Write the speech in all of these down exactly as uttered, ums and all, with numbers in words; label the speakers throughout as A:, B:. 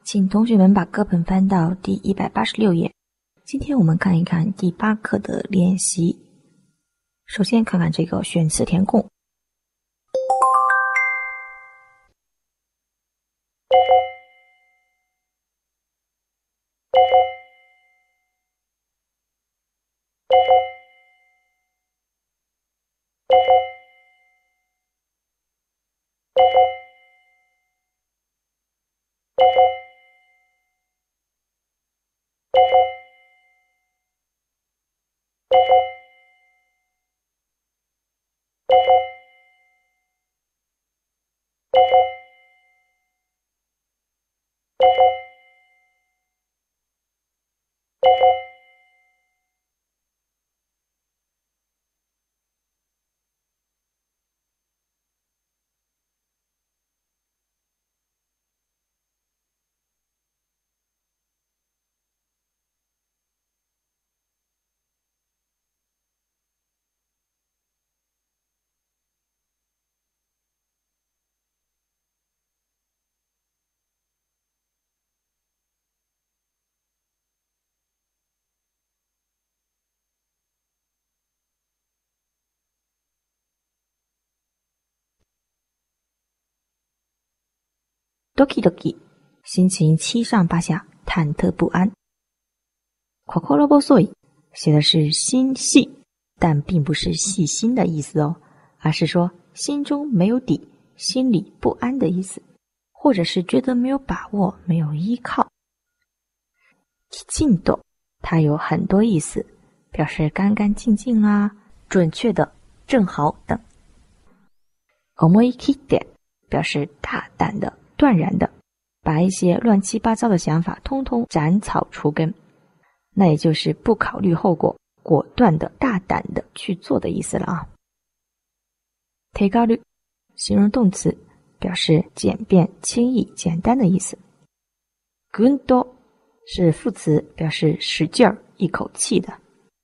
A: 请同学们把课本翻到第一百八十六页。今天我们看一看第八课的练习。首先看看这个选词填空。doki doki， 心情七上八下，忐忑不安。心細い写的是心细，但并不是细心的意思哦，而是说心中没有底，心里不安的意思，或者是觉得没有把握，没有依靠。きちんと它有很多意思，表示干干净净啊，准确的，正好等。思い切って表示大胆的，断然的，把一些乱七八糟的想法通通斩草除根，那也就是不考虑后果，果断的、大胆的去做的意思了啊。手軽形容动词，表示简便、轻易、简单的意思。ぐんと是副词，表示使劲儿、一口气的。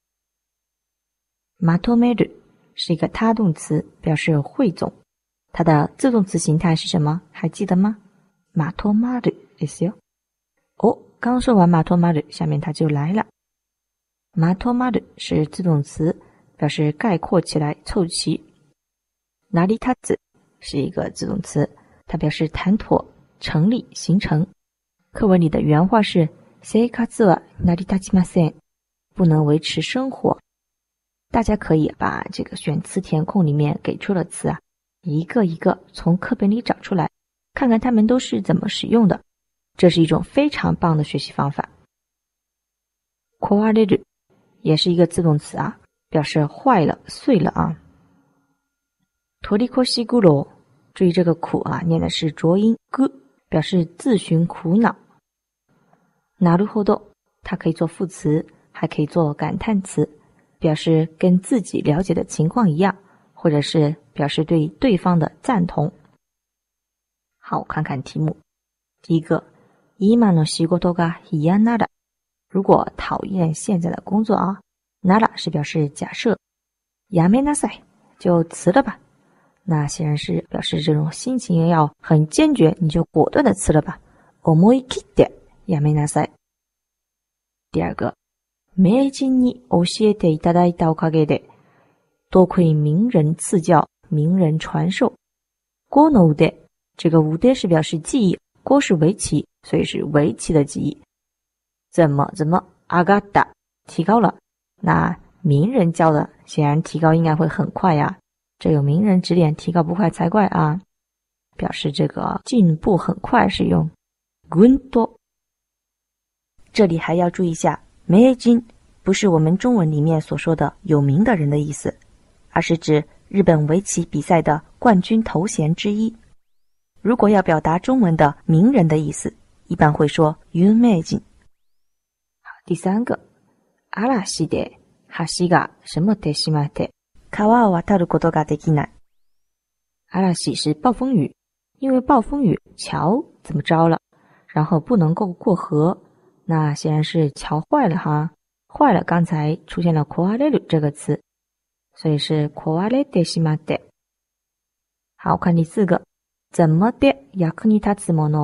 A: まとめる是一个他动词，表示汇总。它的自动词形态是什么？还记得吗？まとまるですよ。哦，刚说完まとまる，下面它就来了。まとまる是自动词，表示概括起来，凑齐。成り立つ是一个自动词，它表示谈妥、成立、形成。课文里的原话是生活は成り立ちません，不能维持生活。大家可以把这个选词填空里面给出的词啊，一个一个从课本里找出来，看看它们都是怎么使用的。这是一种非常棒的学习方法。壊れる也是一个自动词啊，表示坏了、碎了啊。取り越し苦労，注意这个苦啊，念的是浊音 g， 表示自寻苦恼。なるほど，它可以做副词，还可以做感叹词，表示跟自己了解的情况一样，或者是表示对对方的赞同。好，看看题目。第一个，今の仕事が嫌なら，如果讨厌现在的工作啊，なら是表示假设，やめなさい就辞了吧。那显然是表示这种心情要很坚决，你就果断的辞了吧。思い切ってやめなさい。第二个，名人に教えていただいたおかげで多亏名人赐教，名人传授。锅の腕，这个腕是表示技艺，锅是围棋，所以是围棋的技艺。怎么怎么上がった提高了，那名人教的显然提高应该会很快呀，这有名人指点，提高不快才怪啊！表示这个进步很快是用ぐんと。这里还要注意一下，名人不是我们中文里面所说的有名的人的意思，而是指日本围棋比赛的冠军头衔之一。如果要表达中文的名人的意思，一般会说有名人。好，第三个，嵐で橋が閉まってしまって川を渡ることができない。嵐是暴风雨，因为暴风雨桥怎么着了，然后不能够过河，那显然是桥坏了哈，坏了，刚才出现了壊れる这个词，所以是壊れてしまって。好，看第四个，怎么で役に立つもの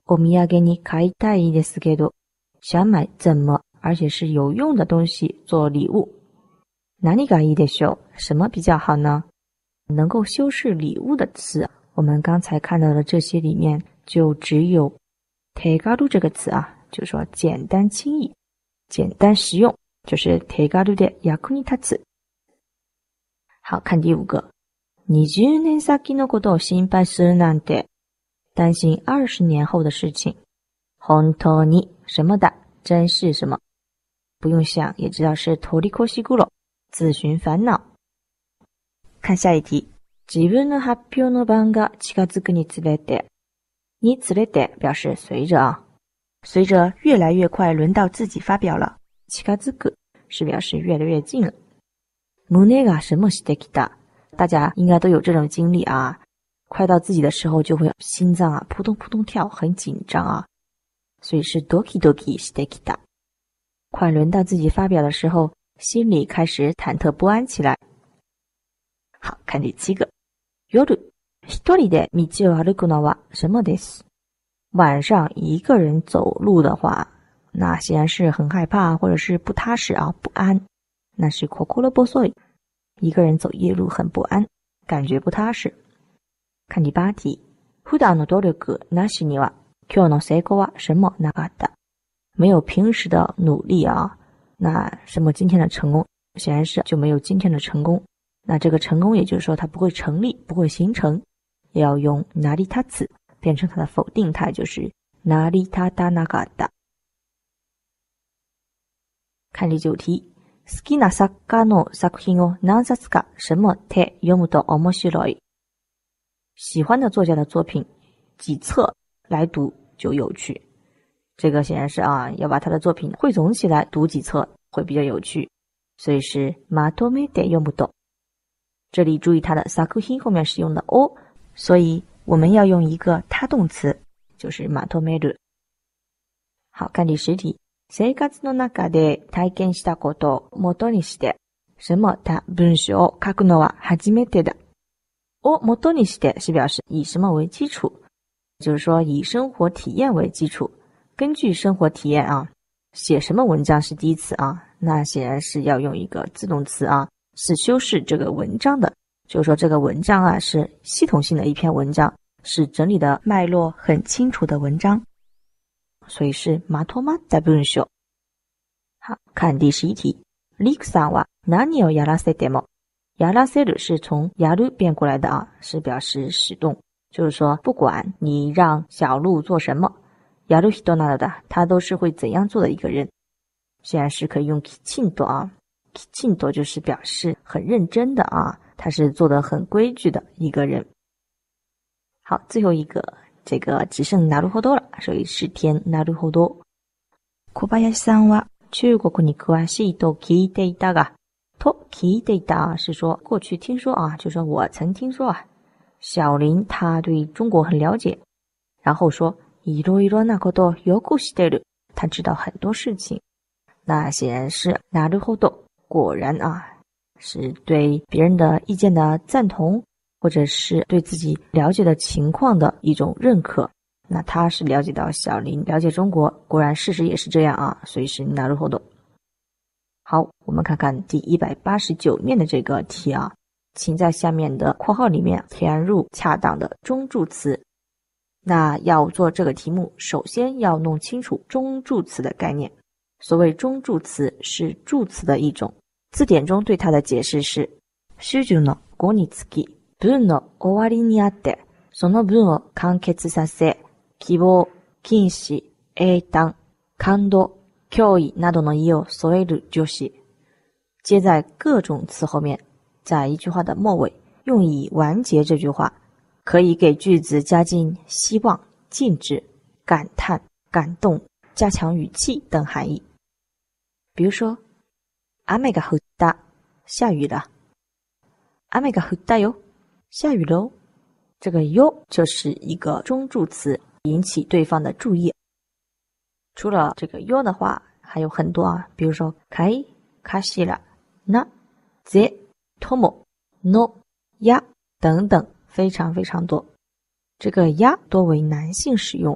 A: お土産に買いたいですけど，想买怎么而且是有用的东西做礼物。何がいいでしょう？什么比较好呢？能够修饰礼物的词，我们刚才看到的这些里面就只有手軽这个词啊，就是说简单轻易、简单实用，就是手軽で役に立つ。好，看第五个。にじゅうねん先のことを心配するなんて，担心二十年后的事情。本当に什么的，真是什么。不用想也知道是取り越し苦労，自寻烦恼。看下一题。自分の発表の番が近づくにつれて，につれて表示随着啊，随着越来越快轮到自己发表了。近づく是表示越来越近了。胸が什么してきた，大家应该都有这种经历啊，快到自己的时候就会心脏啊扑通扑通跳，很紧张啊，所以是ドキドキしてきた。快轮到自己发表的时候，心里开始忐忑不安起来。好，看第七个。夜、一人で道を歩くのは什么です？晚上一个人走路的话，那显然是很害怕或者是不踏实啊，不安。那是心細い。一个人走夜路很不安，感觉不踏实。看第八题。普段の努力なしには今日の成功は什么なかった？没有平时的努力啊，那什么今天的成功，显然是就没有今天的成功。那这个成功也就是说它不会成立，不会形成，也要用成り立つ变成它的否定态，就是成り立たなかった。看第九题。好きな作家の作品を何冊か什么手読むと面白い。喜欢的作家的作品几册来读就有趣。这个显然是啊，要把他的作品汇总起来读几册会比较有趣，所以是まとめて読むと。这里注意它的作品后面是用的お，所以我们要用一个他动词，就是まとめる。好，看第十题。生活の中で体験したことを元にして什么他文章を書くのは初めてだ。を元にして是表示以什么为基础，就是说以生活体验为基础，根据生活体验啊，写什么文章是第一次啊，那显然是要用一个自动词啊，是修饰这个文章的，就是说这个文章啊是系统性的一篇文章，是整理的脉络很清楚的文章，所以是まとまった文章。好，看第十一题。リクさんは何をやらせても，やらせる是从やる变过来的啊，是表示使动，就是说不管你让小鹿做什么，やる人なのだ，他都是会怎样做的一个人。显然是可以用きちんと啊，きちんと就是表示很认真的啊，他是做得很规矩的一个人。好，最后一个，这个只剩なるほど了，所以是填なるほど。小林さんは中国に詳しいと聞いていたが、と聞いていた是说过去听说啊，就说我曾听说啊，小林他对中国很了解，然后说いろいろなことをよく知ってる，他知道很多事情。那显然是なるほど，果然啊，是对别人的意见的赞同，或者是对自己了解的情况的一种认可。那他是了解到小林了解中国，果然事实也是这样啊，所以是なるほど。好，我们看看第一百八十九面的这个题啊，请在下面的括号里面填入恰当的中助词。那要做这个题目，首先要弄清楚中助词的概念。所谓中助词是助词的一种，字典中对它的解释是主語の語につき文の終わりにあってその文を完結させ希望、禁止、英単、感動、脅威などの意を添える助詞，接在各种词后面，在一句话的末尾用以完结这句话，可以给句子加进希望、禁止、感叹、感动、加强语气等含义。比如说雨が降った，下雨了。雨が降ったよ，下雨喽。这个よ就是一个中助词，引起对方的注意。除了这个よ的话，还有很多啊，比如说かい、かしら、な、ぜ、とも、の、や等等，非常非常多。这个や多为男性使用，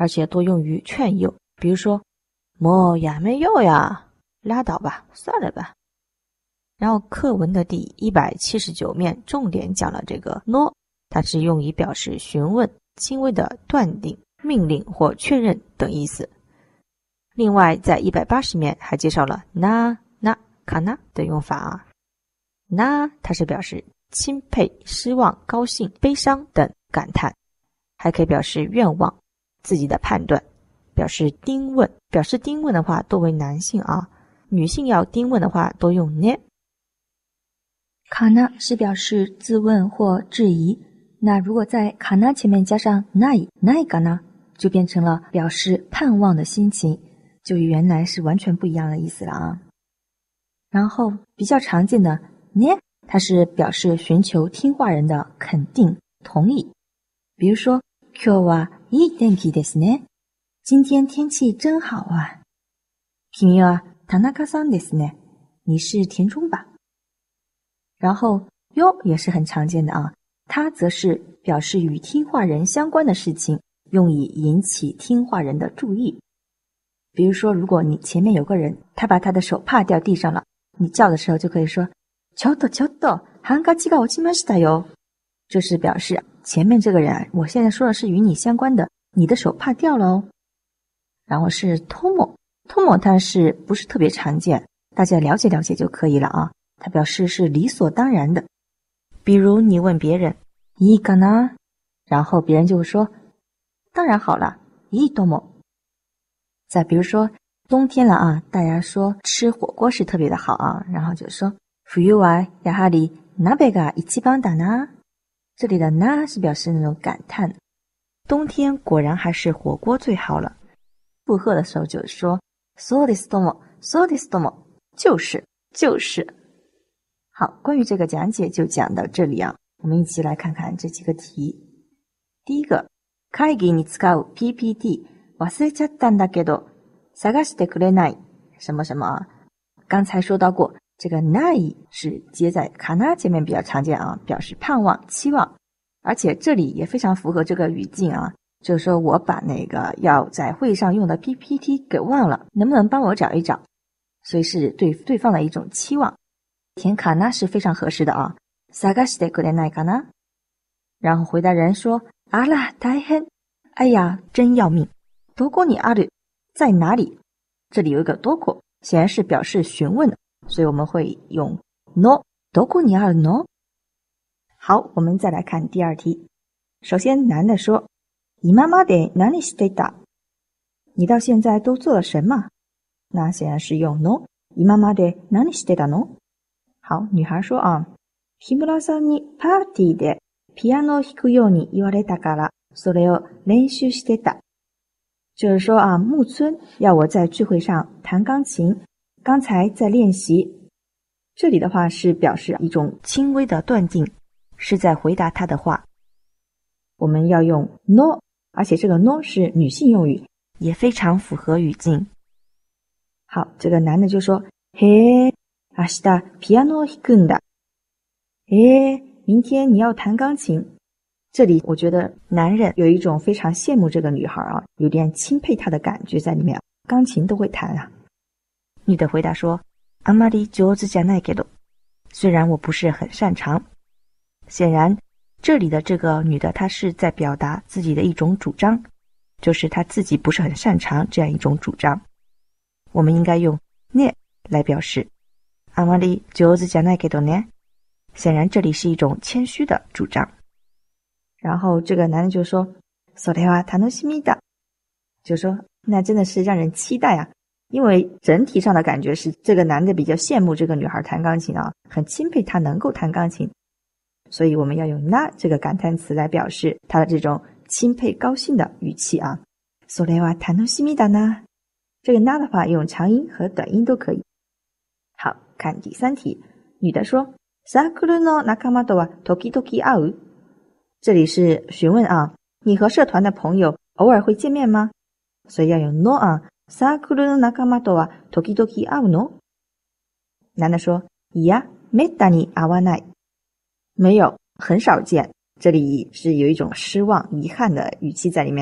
A: 而且多用于劝诱，比如说もうやめよう呀，拉倒吧，算了吧。然后课文的第一百七十九面重点讲了这个 no， 它是用以表示询问、轻微的断定、命令或确认等意思。另外在一百八十面还介绍了 na na kana 的用法啊。na 它是表示钦佩、失望、高兴、悲伤等感叹，还可以表示愿望、自己的判断，表示丁问。表示丁问的话多为男性啊，女性要丁问的话多用 ne。
B: 卡纳是表示自问或质疑，那如果在卡纳前面加上ないないかな，就变成了表示盼望的心情，就与原来是完全不一样的意思了啊。然后比较常见的ね，它是表示寻求听话人的肯定、同意。比如说今日はいい天気ですね，今天天气真好啊。君は田中さんですね，你是田中吧。然后哟也是很常见的啊，它则是表示与听话人相关的事情，用以引起听话人的注意。比如说如果你前面有个人，他把他的手帕掉地上了，你叫的时候就可以说ちょっとちょっとハンカチが落ちましたよ，这是表示前面这个人，我现在说的是与你相关的，你的手帕掉了哦。然后是 tomo tomo 它是不是特别常见，大家了解了解就可以了啊。它表示是理所当然的。
A: 比如你问别人
B: いいかな，然后别人就会说当然好了，いいとも。再比如说冬天了啊，大家说吃火锅是特别的好啊，然后就说冬はやはり鍋が一番だな。这里的な是表示那种感叹，
A: 冬天果然还是火锅最好了。
B: 附和的时候就说そうですともそうですとも，就是就是。好，关于这个讲解就讲到这里啊，我们一起来看看这几个题。第一个，会議に使う P P T 忘れちゃったんだけど探してくれない什么什么啊。刚才说到过，这个ない是接在かな前面比较常见啊，表示盼望、期望，而且这里也非常符合这个语境啊，就是说我把那个要在会上用的 P P T 给忘了，能不能帮我找一找？所以是对对方的一种期望。填卡那是非常合适的啊。探してくれないかな？然后回答人说あら大変，哎呀真要命。どこにある？在哪里？这里有一个どこ，显然是表示询问的，所以我们会用 no。どこにあるの？好，我们再来看第二题。首先男的说今まで何してた？你到现在都做了什么？那显然是用 no。今まで何してたの？好，女孩说啊，木村さんにパーティーでピアノを弾くように言われたから、それを練習してた。就是说啊，木村要我在聚会上弹钢琴，刚才在练习。这里的话是表示一种
A: 轻微的断定，是在回答他的话。
B: 我们要用 no， 而且这个 no 是女性用语，
A: 也非常符合语境。
B: 好，这个男的就说へー明日ピアノを弾くんだ。诶，明天你要弹钢琴。这里我觉得男人有一种非常羡慕这个女孩啊，有点钦佩她的感觉在里面，钢琴都会弹啊。
A: 女的回答说あまり上手じゃないけど，虽然我不是很擅长。显然这里的这个女的她是在表达自己的一种主张，就是她自己不是很擅长这样一种主张。我们应该用ね来表示あまり上手じゃないけどね，显然这里是一种谦虚的主张。
B: 然后这个男的就说それは楽しみだ，就说那真的是让人期待啊，因为整体上的感觉是这个男的比较羡慕这个女孩弹钢琴啊，很钦佩她能够弹钢琴，所以我们要用那这个感叹词来表示他的这种钦佩高兴的语气啊。それは楽しみだな，这个那的话用长音和短音都可以。好，看第三题，女的说サークルの仲間とは時々会う？这里是询问あ、你和社团的朋友偶尔会见面吗？所以要用のあ、サークルの仲間とは時々会うの？男的说いや、めったに会わない。没有，很少见。这里是有一种失望、遗憾的语气在里面啊。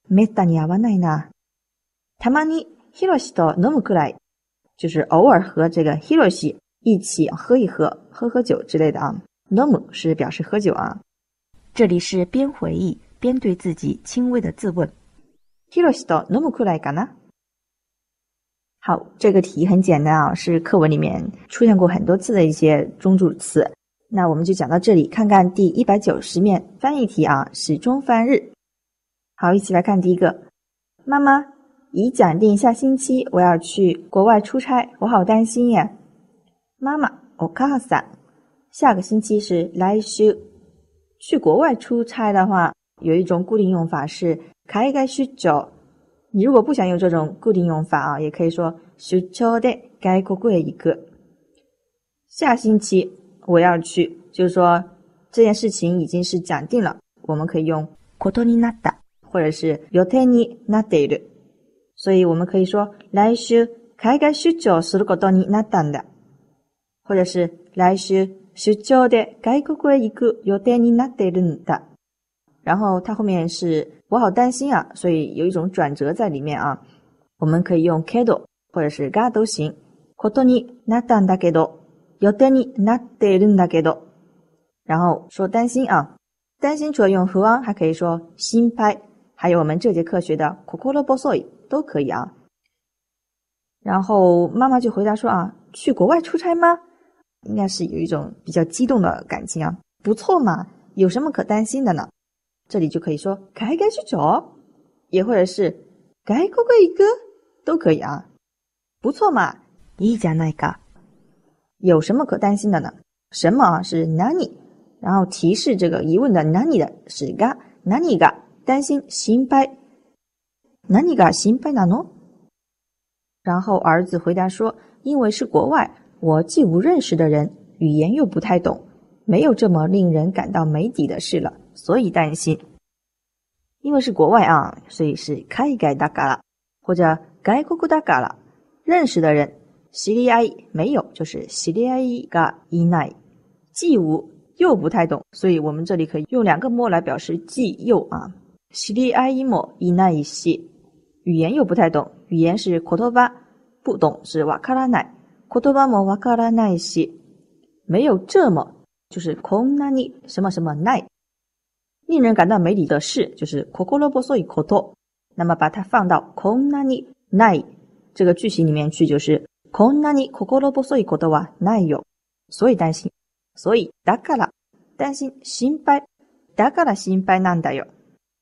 B: めったに会わないな。たまにヒロシと飲むくらい，就是偶尔和这个 Hiroshi 一起喝一喝，喝喝酒之类的啊。飲む是表示喝酒啊。
A: 这里是边回忆边对自己轻微的自问。
B: Hiroshiと飲むくらいかな。好，这个题很简单啊，是课文里面出现过很多次的一些中助词。那我们就讲到这里，看看第一百九十面翻译题啊，始终翻日。好，一起来看第一个。妈妈，已讲定下星期我要去国外出差，我好担心耶。妈妈，お母さん，下个星期是来週。去国外出差的话，有一种固定用法是海外出張。你如果不想用这种固定用法啊，也可以说出張で外国へ行く。下星期我要去，就是说这件事情已经是讲定了，我们可以用
A: ことになった，
B: 或者是予定になっている。所以我们可以说来週海外出張することになったんだ，或者是来週出張で外国へ行く予定になっているんだ。然后它后面是我好担心啊，所以有一种转折在里面啊。我们可以用けど或者是が都行。ことになったんだけど予定になっているんだけど。然后说担心啊，担心除了用不安还可以说心配，还有我们这节课学的心細い都可以啊。然后妈妈就回答说啊，去国外出差吗？应该是有一种比较激动的感情啊，不错嘛，有什么可担心的呢？这里就可以说海外出張，也或者是外国へ行く都可以啊。不错嘛，
A: いいじゃないか。
B: 有什么可担心的呢？什么啊是何，然后提示这个疑问的何的是が，何が担心心配，何が心配なの？然后儿子回答说，因为是国外，我既无认识的人，语言又不太懂，没有这么令人感到没底的事了，所以担心。因为是国外啊，所以是海外だから或者外国だから，认识的人知り合い没有，就是知り合いがいない，既无又不太懂，所以我们这里可以用两个も来表示既又啊。知り合いもいないし，语言又不太懂，语言是言葉，不懂是わからない，言葉もわからないし，没有这么就是こんなに什么什么ない，令人感到没理的事就是心細いこと。那么把它放到こんなにない这个句型里面去，就是こんなに心細いことはないよ，所以担心，所以だから担心心配，だから心配なんだよ。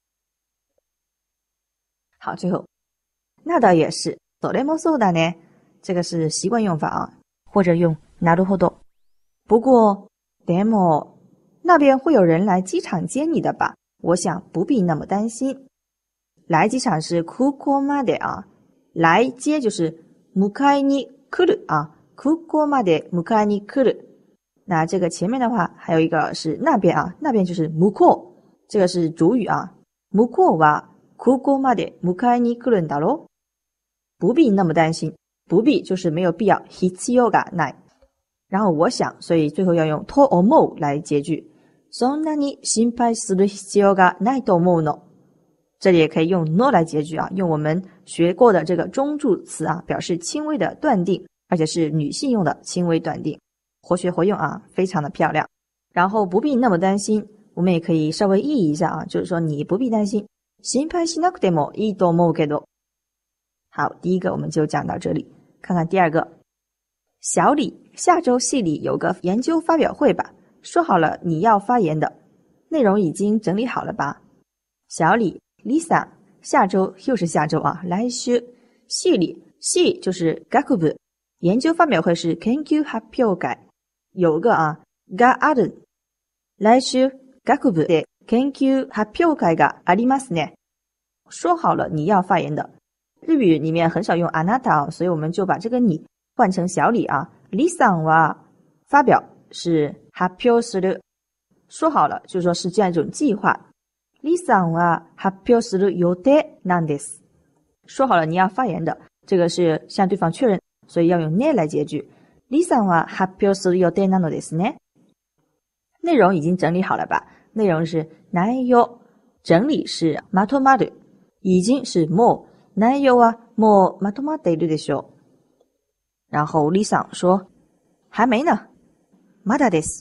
B: 好，最后那倒也是，それもそうだね，这个是习惯用法啊，
A: 或者用なるほど。
B: 不过でも那边会有人来机场接你的吧？我想不必那么担心。来机场是空港まで啊，来接就是迎えに来る啊，空港まで迎えに来る。那这个前面的话还有一个是那边啊，那边就是向こう，这个是主语啊。向こうは空港まで迎えに来るんだろ？不必那么担心，不必就是没有必要，必要がない。然后我想，所以最后要用と思う来结句。そんなに心配する必要がないと思うの。这里也可以用 no 来结句啊，用我们学过的这个中助词啊，表示轻微的断定，而且是女性用的轻微断定，活学活用啊，非常的漂亮。然后不必那么担心，我们也可以稍微译一下啊，就是说你不必担心。心配しなくてもいいと思うけど。好，第一个我们就讲到这里，看看第二个。小李，下周系里有个研究发表会吧？说好了你要发言的，内容已经整理好了吧？小李 Lisa， 下周又是下周啊，来週系里系就是学部，研究发表会是研究発表会，有个啊がある。来週学部で研究発表会がありますね。说好了你要发言的，日语里面很少用あなた，所以我们就把这个你换成小李啊。Lisaは发表是発表する，说好了就是说是这样一种计划。Lisaは発表する予定なんです。说好了你要发言的，这个是向对方确认，所以要用ね来结句。Lisaは発表する予定なのですね。内容已经整理好了吧？内容是内容，整理是まとまる。 已经是もう内容はもうまとまっているでしょう。然后李桑说还没呢，まだです。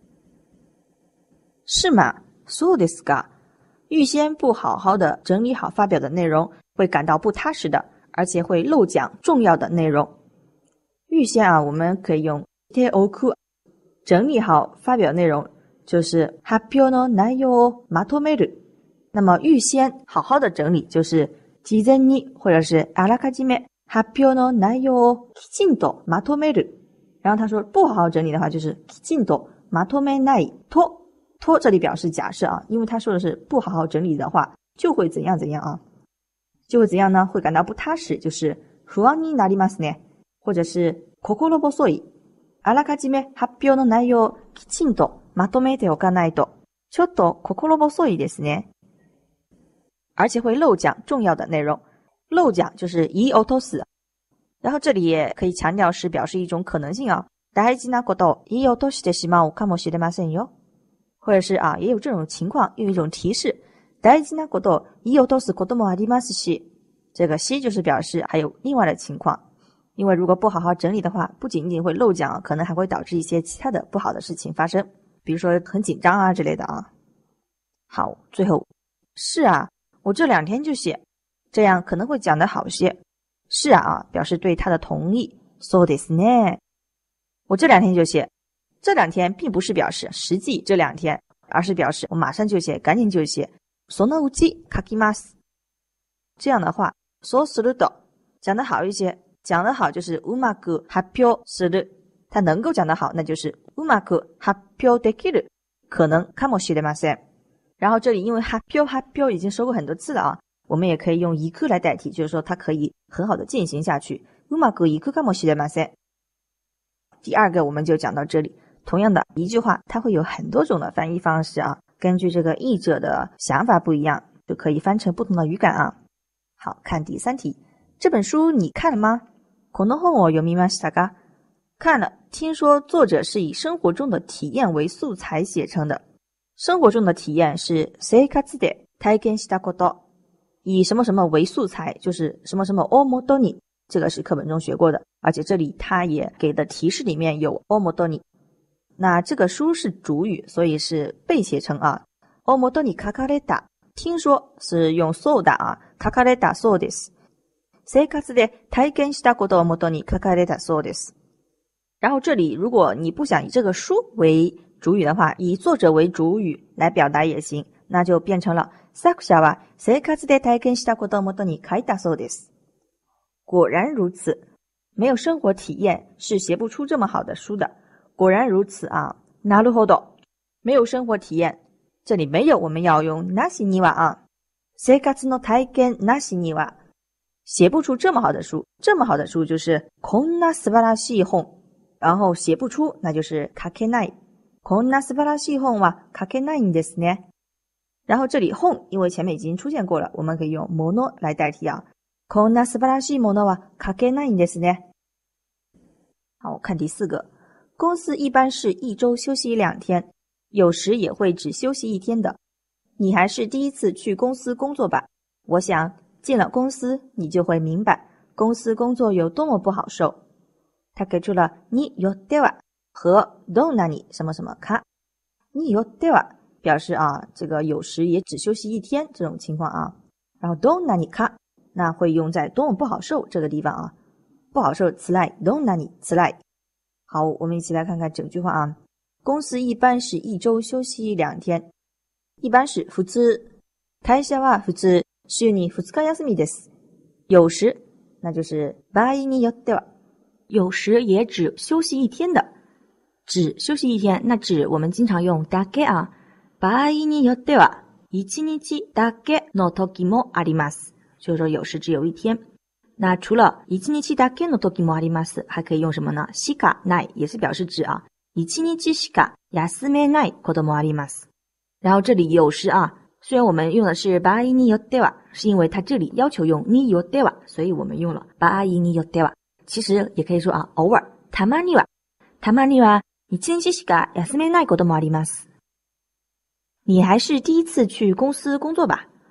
B: 是吗？そうですか。预先不好好的整理好发表的内容，会感到不踏实的，而且会漏讲重要的内容。预先啊，我们可以用ておく，整理好发表内容，就是発表の内容をまとめる。那么预先好好的整理，就是事前に或者是あらかじめ発表の内容をきちんとまとめる。然后他说不好好整理的话，就是きちんとまとめないと。と这里表示假设啊，因为他说的是不好好整理的话，就会怎样怎样啊，就会怎样呢？会感到不踏实，就是不安になりますね，或者是心細い。あらかじめ発表の内容をきちんとまとめておかないと、ちょっと心細いですね。而且会漏讲重要的内容，漏讲就是言い落とす。然后这里也可以強調是表示一種可能性啊，大事なことを言い落としてしまうかもしれませんよ。或者是啊，也有这种情况，用一种提示，大事なことを言い落とすこともありますし，这个し就是表示还有另外的情况，因为如果不好好整理的话，不仅仅会漏讲，可能还会导致一些其他的不好的事情发生，比如说很紧张啊之类的啊。好，最后是啊，我这两天就写，这样可能会讲得好些。是啊，表示对他的同意。そうですね。我这两天就写。这两天并不是表示实际这两天，而是表示我马上就写，赶紧就写。そのうち書きます。这样的话，そうすると讲得好一些，讲得好就是うまく発表する，它能够讲得好，那就是うまく発表できる，可能かもしれません。然后这里因为発表発表已经说过很多次了啊，我们也可以用行く来代替，就是说它可以很好的进行下去。うまくいくかもしれません。第二个我们就讲到这里。同样的一句话，它会有很多种的翻译方式啊，根据这个译者的想法不一样，就可以翻成不同的语感啊。好，看第三题，这本书你看了吗？この本を読みましたか？看了，听说作者是以生活中的体验为素材写成的。生活中的体验是生活で体験したこと，以什么什么为素材，就是什么什么をもとに，这个是课本中学过的，而且这里他也给的提示里面有をもとに。那这个书是主语，所以是被写成啊。をもとに書かれた，听说是用そうだ啊。書かれたそうです。生活で体験したことをもとに書かれたそうです。然后这里如果你不想以这个书为主语的话，以作者为主语来表达也行，那就变成了作者は生活で体験したことをもとに書いたそうです。果然如此，没有生活体验是写不出这么好的书的。果然如此啊，なるほど。没有生活体验，这里没有，我们要用なしには啊。生活の体験なしには，写不出这么好的书。这么好的书就是こんな素晴らしい本，然后写不出，那就是書けない。こんな素晴らしい本は書けないんですね。然后这里本因为前面已经出现过了，我们可以用もの来代替啊。こんな素晴らしいものは書けないんですね。好，我看第四个。公司一般是一周休息两天，有时也会只休息一天的。你还是第一次去公司工作吧？我想进了公司，你就会明白公司工作有多么不好受。他给出了によっては和どんなに什么什么か。によっては表示啊，这个有时也只休息一天这种情况啊。然后どんなにか，那会用在多么不好受这个地方啊。不好受，辛い。どんなに辛い。好，我们一起来看看整句话啊。公司一般是一周休息两天。一般是普通。会社は普通週にふつか休みです。有时，那就是場合によっては。有时也只休息一天的。只休息一天，那只我们经常用だけ啊。場合によっては一日だけの時もあります。就是说有时只有一天。那除了一日だけの時もあります，还可以用什么呢？しかない也是表示指啊，一日しか休めないこともあります。然后这里有时啊，虽然我们用的是場合によっては，是因为它这里要求用によっては，所以我们用了場合によっては。其实也可以说啊，偶尔。たまには、たまには一日しか休めないこともあります。你还是第一次去公司工作吧？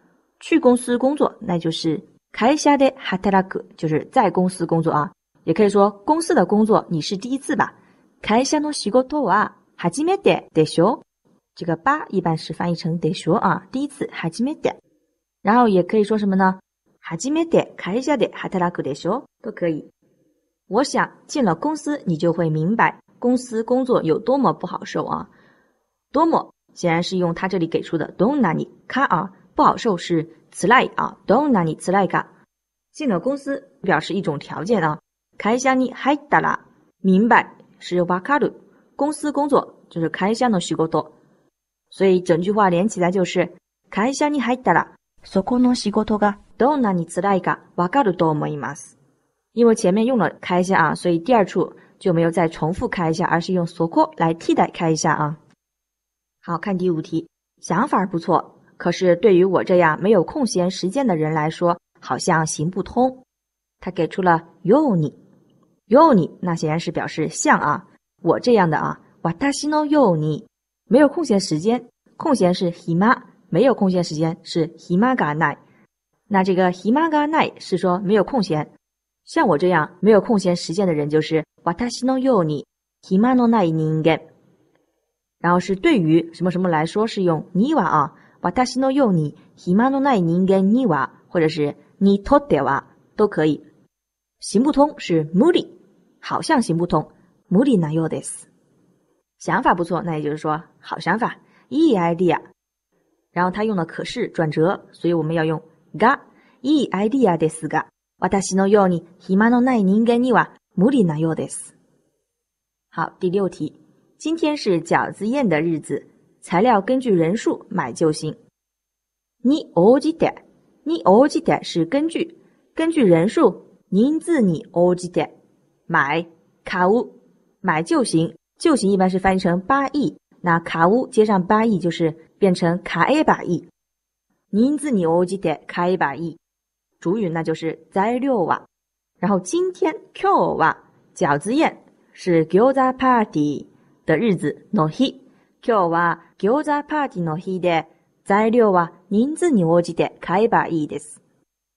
A: 去公司工作，那就是会社で働く，就是在公司工作啊。也可以说公司的工作你是第一次吧。会社の仕事は初めてでしょ。这个吧一般是翻译成でしょ啊，第一次初めて。然后也可以说什么呢？初めて会社で働くでしょ都可以。我想进了公司你就会明白公司工作有多么不好受啊。多么显然是用他这里给出的どんなにか啊，不好受是辛い啊，どんなに辛いか。进了公司表示一种条件啊。会社に入ったら明白是わかる，公司工作就是会社の仕事。所以整句话连起来就是会社に入ったらそこの仕事がどんなに辛いかわかると思います。因为前面用了会社啊，所以第二处就没有再重复会社，而是用そこ来替代会社啊。好，看第五题，想法不错，可是对于我这样没有空闲时间的人来说，好像行不通。他给出了ように，ように那显然是表示像啊，我这样的啊，私のように没有空闲时间，空闲是暇，没有空闲时间是暇がない。那这个暇がない是说没有空闲，像我这样没有空闲时间的人就是私のように暇のない人間。然后是对于什么什么来说是用には啊，私のように暇のない人間には，或者是にとっては都可以。行不通是無理，好像行不通，無理なようです。想法不错，那也就是说好想法，いいアイディア。然后他用了可是转折，所以我们要用がいいアイディアですが、私のように暇のない人間には無理なようです。好，第六题，今天是饺子宴的日子，材料根据人数买就行。に応じて，に応じて是根据，根据人数。人数に応じて买買う买就行，就行一般是翻译成八亿，那買う接上八亿就是变成買えばいい。人数に応じて買えばいい，主语那就是材料は。然后今天今日は饺子宴是餃子パーティー的日子の日，今日は餃子パーティーの日で材料は人数に応じて買えばいいです。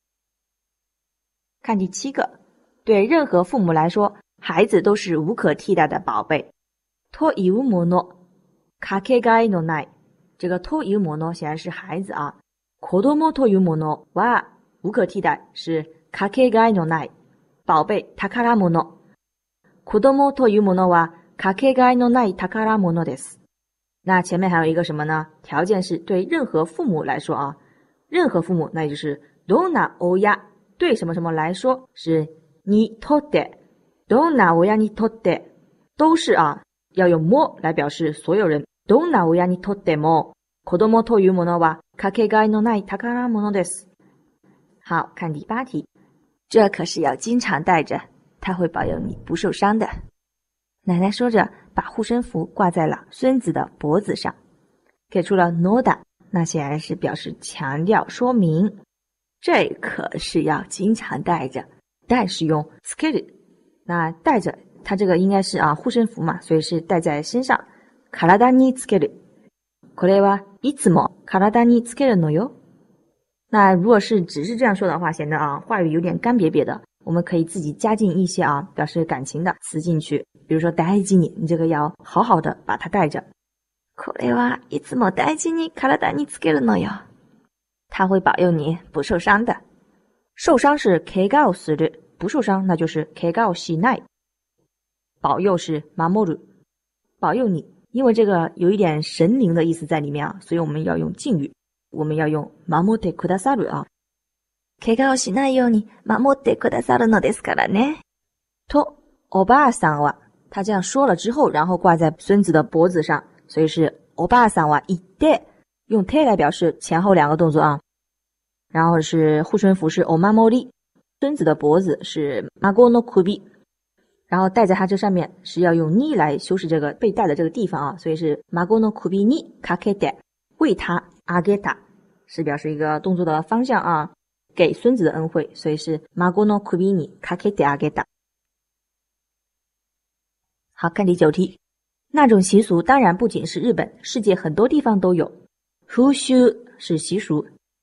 A: 看第七个，对任何父母来说，孩子都是无可替代的宝贝。というもの、かけがえのない。这个というもの显然是孩子啊。子供というものは无可替代，是かけがえのない。宝贝、宝物。子供というものはかけがえのない宝物です。那前面还有一个什么呢？条件是对任何父母来说啊，任何父母，那也就是どんな親。对什么什么来说是にとって，どんな親にとって都是啊，要用も来表示所有人。どんな親にとっても子供というものはかけがえのない宝物です。好，看第八题，这可是要经常带着，它会保佑你不受伤的。奶奶说着，把护身符挂在了孙子的脖子上，给出了のだ，那显然是表示强调说明。这可是要经常带着，带是用つける，那带着它这个应该是啊护身符嘛，所以是带在身上。体につける，これはいつも体につけるのよ。那如果是只是这样说的话，显得啊话语有点干瘪瘪的，我们可以自己加进一些啊表示感情的词进去，比如说大事に，你这个要好好的把它带着。これはいつも大事に体につけるのよ。它会保佑你不受伤的。受伤是怪我する，不受伤那就是怪我しない。保佑是守る，保佑你。因为这个有一点神灵的意思在里面啊，所以我们要用敬语，我们要用守ってくださる啊。怪我しないように守ってくださるのですからね。とおばあさんは，他这样说了之后，然后挂在孙子的脖子上，所以是おばあさんは言って。用 te 来表示前后两个动作啊，然后是护身符是 omamori， 孙子的脖子是 mago no kubi， 然后戴在它这上面是要用 ni 来修饰这个被戴的这个地方啊，所以是 mago no kubi ni kakete， 为他 ageta 是表示一个动作的方向啊，给孙子的恩惠，所以是 mago no kubi ni kakete ageta。 好，看第九题，那种习俗当然不仅是日本，世界很多地方都有。風習是习俗，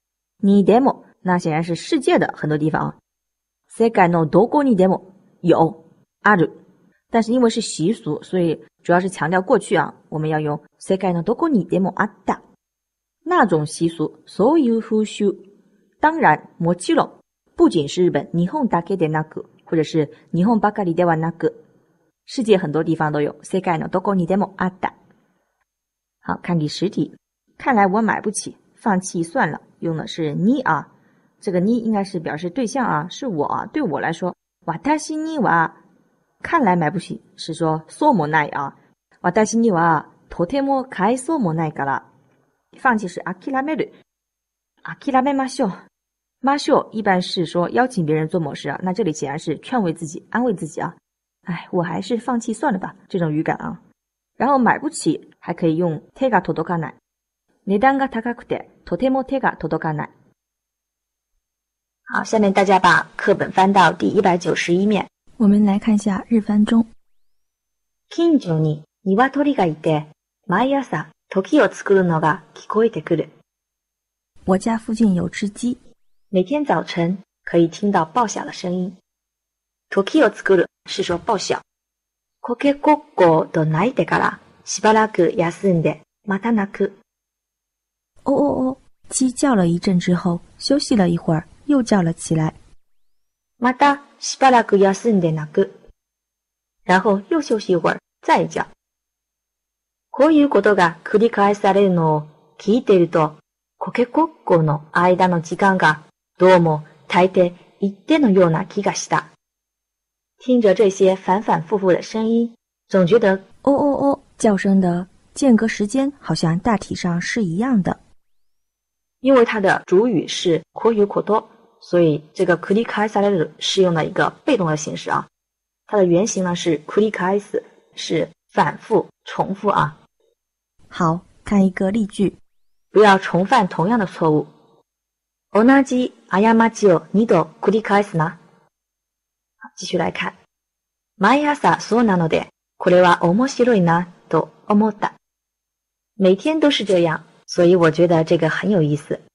A: 你でも那显然是世界的很多地方。世界のどこにでも有ある，但是因为是习俗，所以主要是强调过去啊，我们要用世界のどこにでもあった。那种习俗，そういう風習。当然，もちろん不仅是日本，日本だけでなく，或者是日本ばかりではなく，世界很多地方都有世界のどこにでもあった。好，看第十题。看来我买不起，放弃算了。用的是你啊，这个你应该是表示对象啊，是我啊，对我来说。私には看来买不起，是说そうもない啊。私にはとても買えそうもないから。放弃是諦める。諦めましょう。ましょう一般是说邀请别人做某事啊，那这里显然是劝慰自己、安慰自己啊。哎，我还是放弃算了吧，这种语感啊。然后买不起还可以用手が届かない。値段が高くてとても手が届かない。
B: 好，下面大家把课本翻到第一百九十一面。
A: 我们来看一下日翻中。
B: 近所に鶏がいて、毎朝時を作るのが聞こえてくる。
A: 我家附近有只鸡，
B: 每天早晨可以听到报晓的声音。時を作る是说报晓。コケコッコと鳴いてからしばらく休んでまた鳴く。
A: 哦哦哦，鸡叫了一阵之后，休息了一会儿，又叫了起来。
B: またしばらく休んで鳴く。然后又休息一会儿，再叫。こういうことが繰り返されるのを聞いていると、コケコッコの間の時間がどうも大抵一定のような気がした。听着这些反反复复的声音，总觉得
A: 哦哦哦，叫声的间隔时间好像大体上是一样的。
B: 因为它的主语是こういうこと，所以这个繰り返される是用的一个被动的形式啊。它的原型呢是繰り返す，是反复重复啊。
A: 好，看一个例句，
B: 不要重犯同样的错误。同じ過ちを二度繰り返すな。继续来看。毎朝そうなので、これは面白いなと思った。每天都是这样。所以我觉得这个很有意思。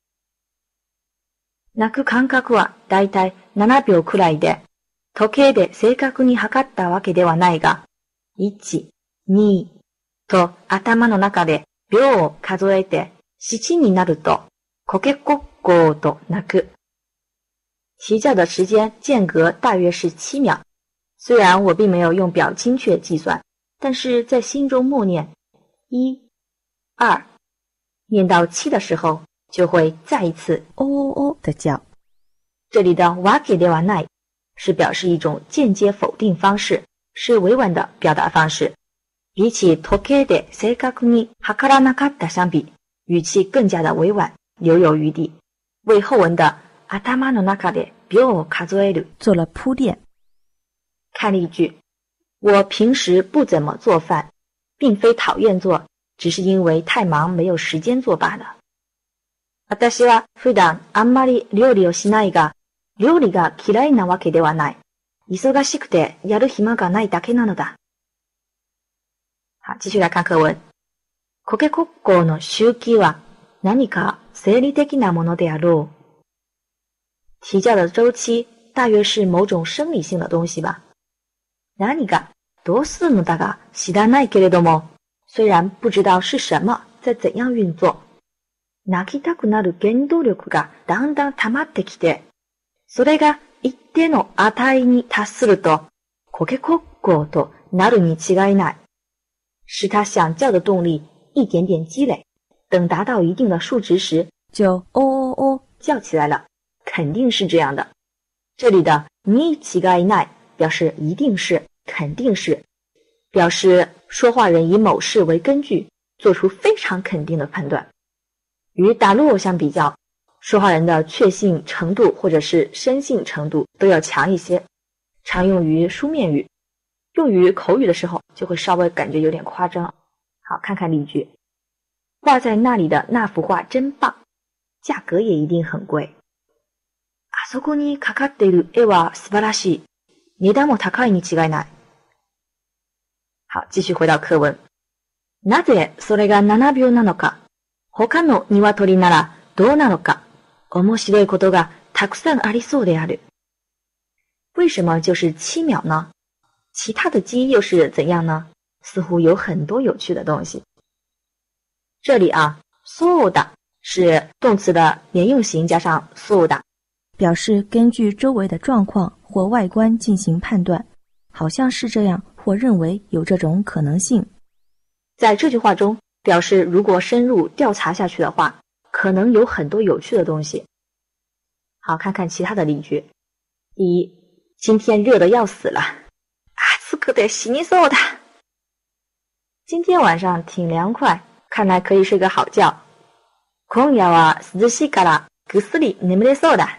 B: 鳴く間隔はだいたいななびょうくらいで、時計で正確に測ったわけではないが、いち、にと頭の中で秒を数えてしちになると、コケコッコーと鳴く。啼叫的时间间隔大约是七秒。虽然我并没有用表精确计算，但是在心中默念一、二。念到七的时候，就会再一次
A: 哦哦哦的叫。
B: 这里的わけではない是表示一种间接否定方式，是委婉的表达方式。比起時計で正確に測らなかった相比，语气更加的委婉，留有余地，为后文的頭の中で秒を数える
A: 做了铺垫。
B: 看例句：我平时不怎么做饭，并非讨厌做。只是因为太忙没有时间做罢了。私は普段あんまり料理をしないが、料理が嫌いなわけではない。忙しくてやる暇がないだけなのだ。好，继续来看课文。コケコッコーの周期は何か生理的なものであろう。啼叫的周期大约是某种生理性的東西吧。何かどうするのだが知らないけれども。虽然不知道是什么在怎样运作。泣きたくなる原動力がだんだん溜まってきて、それが一定の値に達すると、コケコッコーとなるに違いない。使他想叫的动力一点点积累，等达到一定的数值时，
A: 就哦哦哦
B: 叫起来了。肯定是这样的。这里的に違いない表示一定是、肯定是。表示说话人以某事为根据，做出非常肯定的判断。与打落相比较，说话人的确信程度或者是深信程度都要强一些，常用于书面语，用于口语的时候就会稍微感觉有点夸张。好，看看例句。挂在那里的那幅画真棒，价格也一定很贵。あそこにかかっている絵は素晴らしい。値段も高いに違いない。好，继续回到课文。なぜそれがななびょうなのか。他の鶏ならどうなのか。 面白いことがたくさんありそうである。为什么就是七秒呢？其他的鸡又是怎样呢？似乎有很多有趣的东西。这里啊，そうだ是动词的连用型加上そうだ，
A: 表示根据周围的状况或外观进行判断，好像是这样，或认为有这种可能性。
B: 在这句话中，表示如果深入调查下去的话，可能有很多有趣的东西。好，看看其他的例句。第一，今天热得要死了，暑くて死にそうだ。今天晚上挺凉快，看来可以睡个好觉。今夜は涼しいからぐっすり眠れそうだ。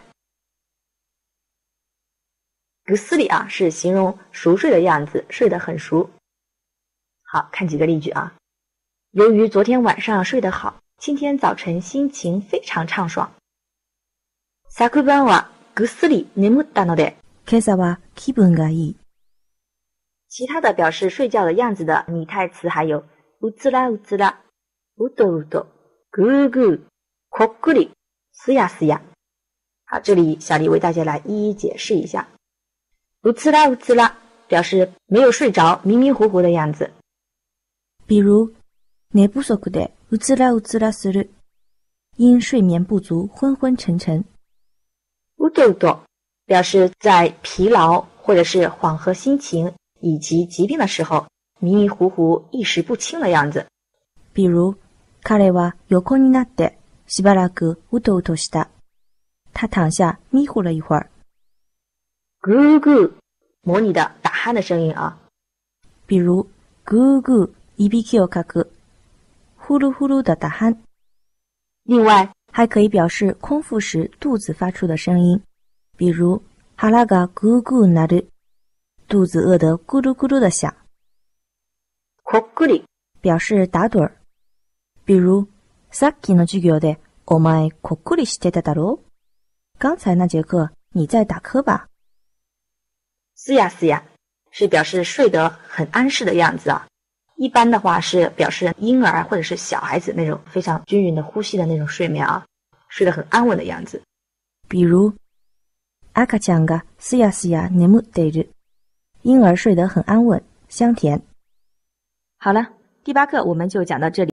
B: ぐっすり啊，是形容熟睡的样子，睡得很熟。好，看几个例句啊。由于昨天晚上睡得好，今天早晨心情非常畅爽。昨晩はぐっすり眠ったので、
A: 今朝は気分がいい。
B: 其他的表示睡觉的样子的拟态词还有うつらうつら、うとうと、ぐーぐー、こっくり、すやすや。好，这里小丽为大家来一一解释一下。うつらうつら表示没有睡着，迷迷糊糊的样子。
A: 比如寝不足でうつらうつらする，因睡眠不足昏昏沉沉。
B: うとうと表示在疲劳或者是缓和心情以及疾病的时候，迷迷糊糊、意识不清的样子。
A: 比如彼は横になってしばらくうとうとした。他躺下迷糊了一会儿。
B: 咕咕，模拟的打鼾的声音啊。
A: 比如咕咕いびきをかく，呼噜呼噜的打鼾。
B: 另外
A: 还可以表示空腹时肚子发出的声音，比如腹がグーグーなる，肚子饿得咕噜咕噜的响。
B: こっくり
A: 表示打盹儿，比如さっきの授業でお前こっくりしてただろ？刚才那节课你在打瞌吧？
B: すやすや是表示睡得很安适的样子啊。一般的话是表示婴儿或者是小孩子那种非常均匀的呼吸的那种睡眠啊，睡得很安稳的样子。
A: 比如赤ちゃんがすやすや眠っている，婴儿睡得很安稳，香甜。
B: 好了，第八课我们就讲到这里。